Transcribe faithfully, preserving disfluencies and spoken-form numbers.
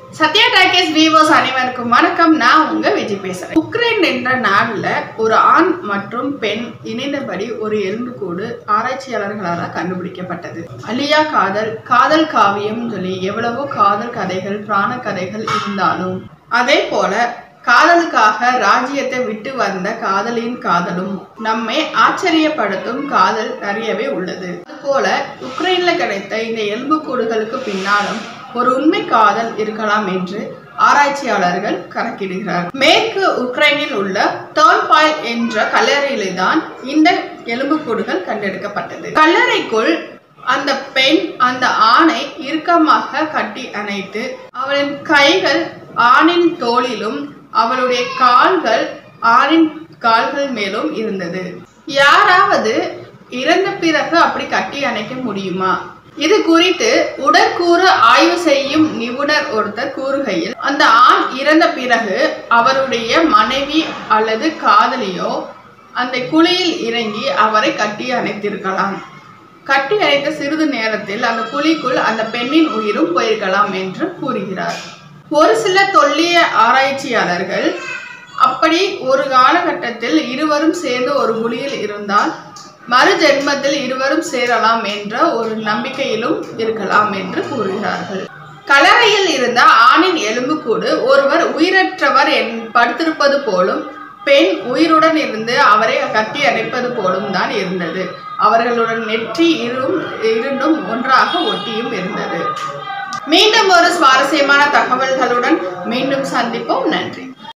Sathya talkies viewers அனைவருக்கும் வணக்கம். நான் உங்க விஜய் பேசுறேன். உக்ரைன் என்ற நாடுல ஒரு ஆண் மற்றும் பெண் இணைந்தபடி ஒரு எலும்புக்கூடு ஆராய்ச்சியாளர்களால் கண்டுபிடிக்கப்பட்டது. அலியா காதல் காதல் காவியம் சொல்லி எவ்வளவோ காதல் கதைகள் பிராண கதைகள் இருந்தாலும் அதே போல காதலுக்காக ராஜ்யத்தை விட்டு வந்த காதலின் காதலும் நம்மை ஆச்சரியப்படுத்தும் காதல் நிறையவே உள்ளது. அதுபோல உக்ரைன்ல கிடைத்த இந்த எலும்புக்கூடுகளுக்கு பின்னாலும் ஒரு உண்மை காதல் இருக்கலாம் என்று ஆராய்ச்சியாளர்கள் கணக்கிடுகிறார். மேற்கு உக்ரைனில் உள்ள டர்ன்பாயில் என்ற கல்லறையில்தான் இந்த எலும்புக்கூடுகள் கண்டெடுக்கப்பட்டது. கல்லறைக்குள் அந்த பெண் அந்த ஆணை இறுக்கமாக கட்டி அணைத்து அவளின் கைகள் ஆணின் தோளிலும் அவளுடைய கால்கள் ஆணின் கால்கள் மேலும் இருந்தது. யாராவது இறந்த பிறகு அப்படி கட்டி அணைக்க முடியுமா? இது குறித்து உடற்கூறு ஆய்வு செய்யும் நிபுணர் ஒருத்தர் கூறுகையில், அந்த ஆண் இறந்த பிறகு அவருடைய மனைவி அல்லது காதலியோ அந்த குழியில் இறங்கி அவரை கட்டி அணைத்திருக்கலாம். கட்டி அணைத்த சிறிது நேரத்தில் அந்த குழிக்குள் அந்த பெண்ணின் உயிரும் போயிருக்கலாம் என்று கூறுகிறார். ஒரு சில தொல்லிய ஆராய்ச்சியாளர்கள் அப்படி ஒரு காலகட்டத்தில் இருவரும் சேர்ந்து ஒரு குழியில் இருந்தால் மறு ஜென்மத்தில் இருவரும் சேரலாம் என்ற ஒரு நம்பிக்கையிலும் இருக்கலாம் என்று கூறுகிறார்கள். கல்லறையில் இருந்த ஆணின் எலும்புக்கூடு ஒருவர் உயிரற்றவர் படுத்திருப்பது போலும் பெண் உயிருடன் இருந்து அவரை கட்டி அணைப்பது போலும் தான் இருந்தது. அவர்களுடன் நெற்றி இரும் இரண்டும் ஒன்றாக ஒட்டியும் இருந்தது. மீண்டும் ஒரு சுவாரஸ்யமான தகவல்களுடன் மீண்டும் சந்திப்போம். நன்றி.